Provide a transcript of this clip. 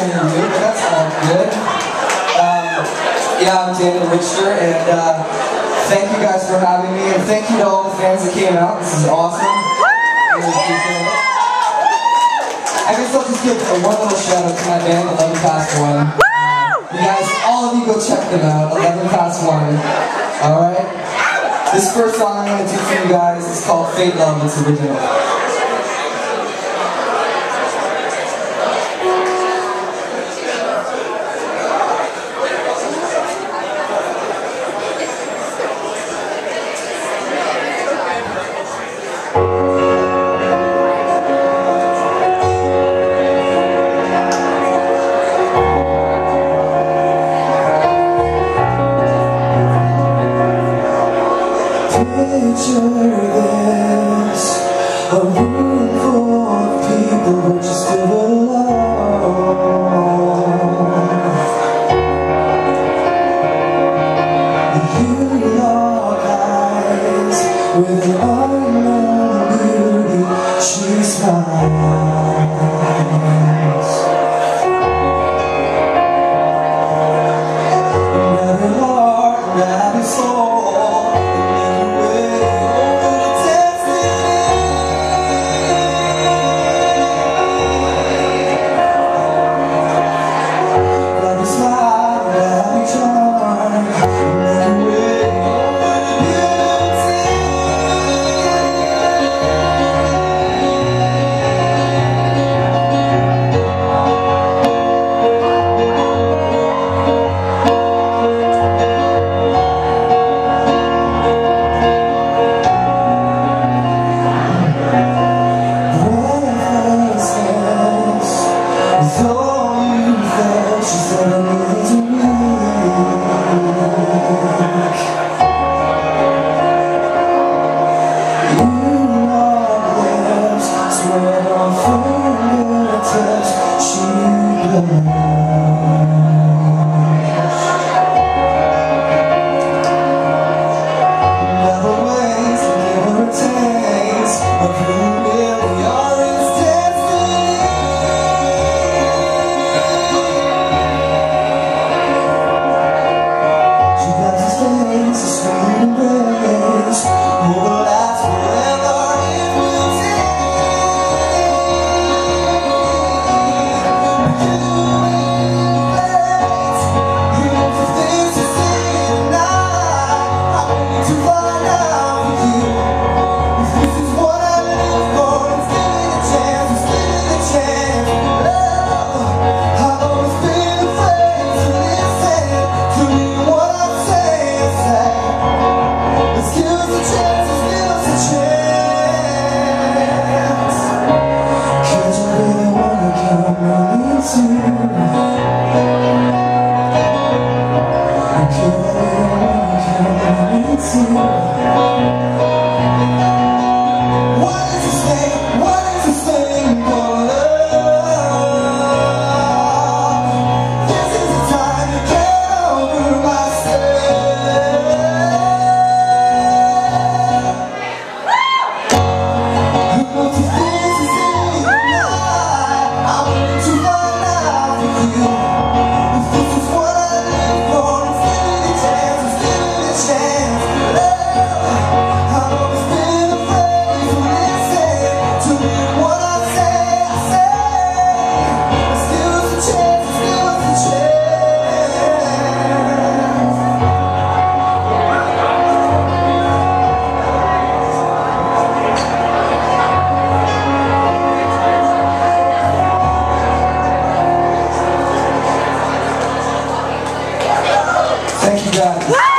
interview, but that's all good. Yeah, I'm Richter, and thank you guys for having me, and thank you to all the fans that came out. This is awesome. Really appreciate it. I guess I'll just give one little shout out to my band, 11 Past 1. You guys, all of you go check them out, 11 Past 1. Alright? This first song I'm going to do for you guys is called Fate Love. It's original. Picture this, a room full of people who just live alone. You lock eyes with an unknown beauty. She smiles. Grab your heart, grab your soul. Thank you guys.